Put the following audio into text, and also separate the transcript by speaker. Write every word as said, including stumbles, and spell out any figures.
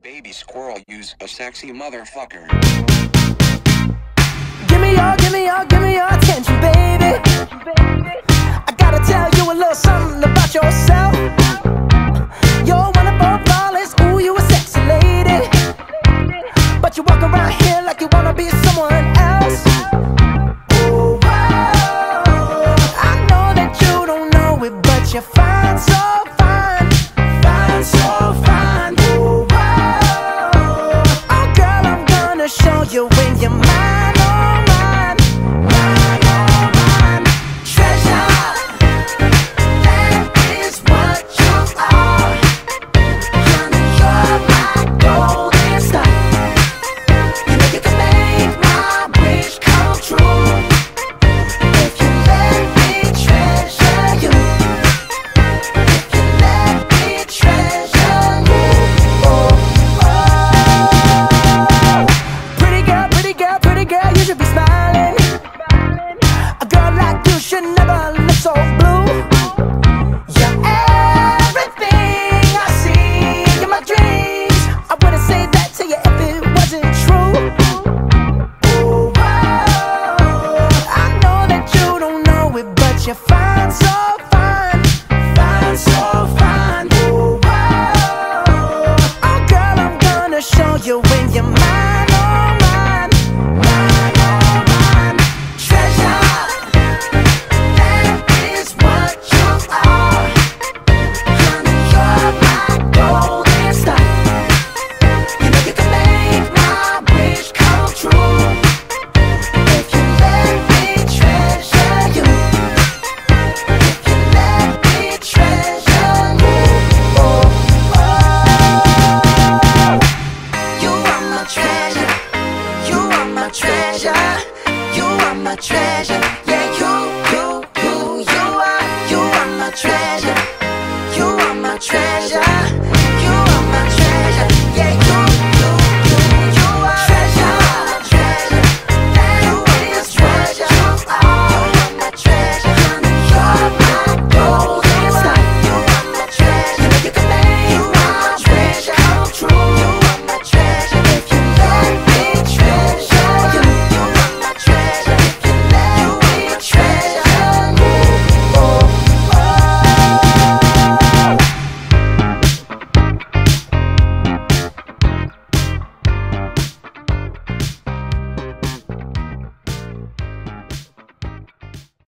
Speaker 1: baby squirrel, use a sexy motherfucker.
Speaker 2: Give me your, give me your, give me your attention, baby. I gotta tell you a little something about yourself. You're wonderful, flawless, ooh, you a sexy lady. But you walk around here like you wanna be someone else. Ooh, whoa. I know that you don't know it, but you're fine, so fine. Fine, so fine. Ooh, whoa. Oh girl, I'm gonna show you when you're mine. You're fine, so fine, fine, so fine. Ooh, whoa. Oh girl, I'm gonna show you when you're mine.